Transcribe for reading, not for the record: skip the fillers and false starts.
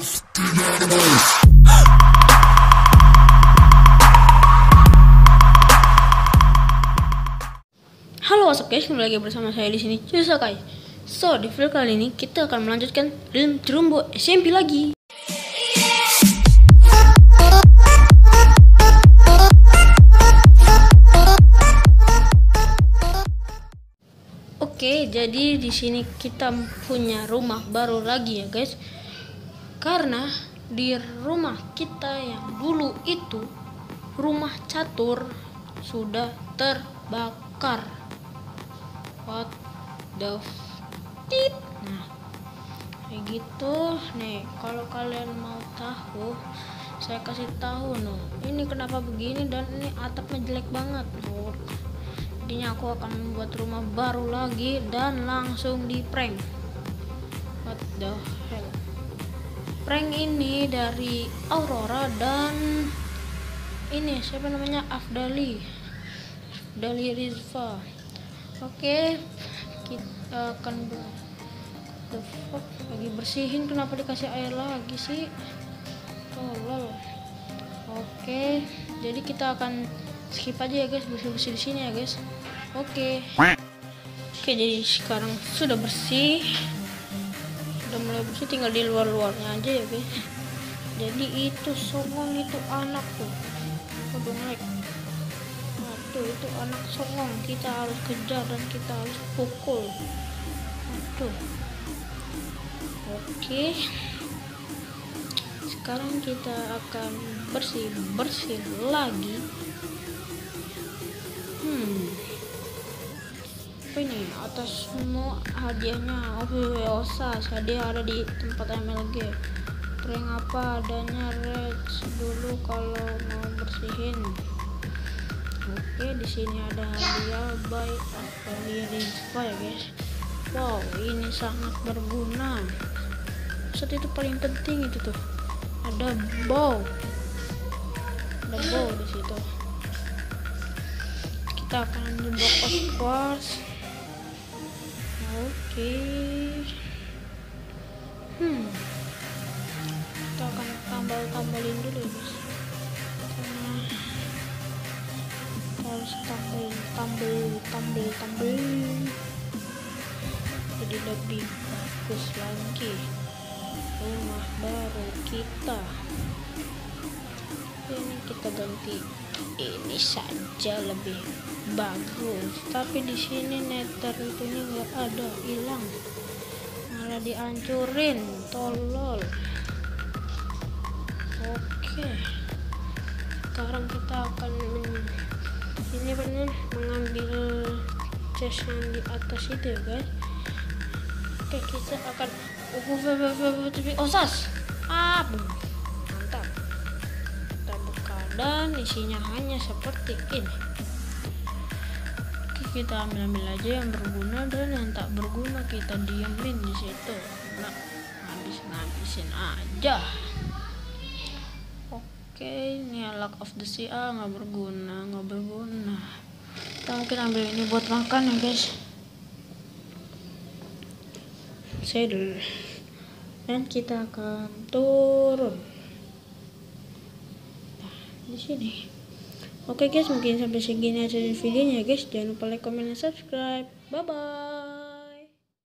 Halo, what's up guys, kembali lagi bersama saya di sini Cusakai. So, di video kali ini kita akan melanjutkan film Trumbo SMP lagi. Oke, jadi di sini kita punya rumah baru lagi ya guys. Karena di rumah kita yang dulu itu rumah catur sudah terbakar. What the tit. Nah, kayak gitu nih. Kalau kalian mau tahu, saya kasih tahu no. Ini kenapa begini dan ini atapnya jelek banget. Jadinya aku akan membuat rumah baru lagi dan langsung di prank. What the hell? Prank ini dari Aurora dan ini siapa namanya, Afdali Rizva. Oke, kita akan the fuck, lagi bersihin kenapa dikasih air lagi sih, tolol. Oke, jadi kita akan skip aja ya guys, bersih-bersih di sini ya guys. Oke, jadi sekarang sudah bersih, sudah mulai bersih, tinggal di luar-luarnya aja ya guys. Jadi itu songong itu anak tuh, udah naik. Aduh, itu anak songong, kita harus kejar dan kita harus pukul. Aduh. Oke, sekarang kita akan bersih lagi. Apa ini? Atas semua hadiahnya OVW-OSAS, hadiah ada di tempat MLG. Prank apa adanya Reds dulu kalau mau bersihin. Oke, di sini ada hadiah by Rizva ya guys. Wow, ini sangat berguna. Saat itu paling penting itu tuh. Ada bow di situ. Kita akan jebak of course. Oke. Kita akan tambalin dulu ya guys. Harus tambel jadi lebih bagus lagi rumah baru kita. Ini kita ganti ini saja lebih bagus, tapi di sini nether itu nggak ada, hilang, malah dihancurin, tolol. Oke, sekarang kita akan ini benar mengambil chest yang di atas itu ya guys. Oke, kita akan OSAS. Mantap. Kita buka dan isinya hanya seperti ini. Oke, kita ambil aja yang berguna dan yang tak berguna kita diamin di situ. Nah, habisin aja. Oke, ini luck of the sea, nggak berguna. Kita mungkin ambil ini buat makan ya guys. Saddle. Dan kita akan turun. Nah, di sini. Oke guys, mungkin sampai segini aja videonya guys. Jangan lupa like, comment, dan subscribe. Bye bye.